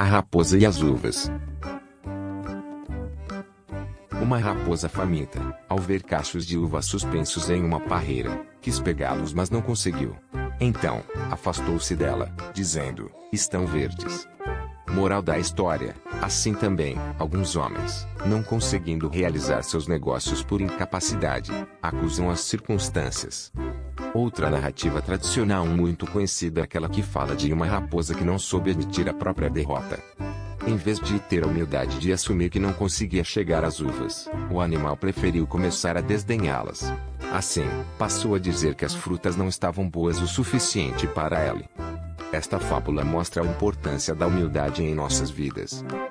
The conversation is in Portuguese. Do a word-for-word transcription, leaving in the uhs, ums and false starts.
A raposa e as uvas. Uma raposa faminta, ao ver cachos de uva suspensos em uma parreira, quis pegá-los, mas não conseguiu. Então, afastou-se dela, dizendo: estão verdes. Moral da história: assim também, alguns homens, não conseguindo realizar seus negócios por incapacidade, acusam as circunstâncias. Outra narrativa tradicional muito conhecida é aquela que fala de uma raposa que não soube admitir a própria derrota. Em vez de ter a humildade de assumir que não conseguia chegar às uvas, o animal preferiu começar a desdenhá-las. Assim, passou a dizer que as frutas não estavam boas o suficiente para ela. Esta fábula mostra a importância da humildade em nossas vidas.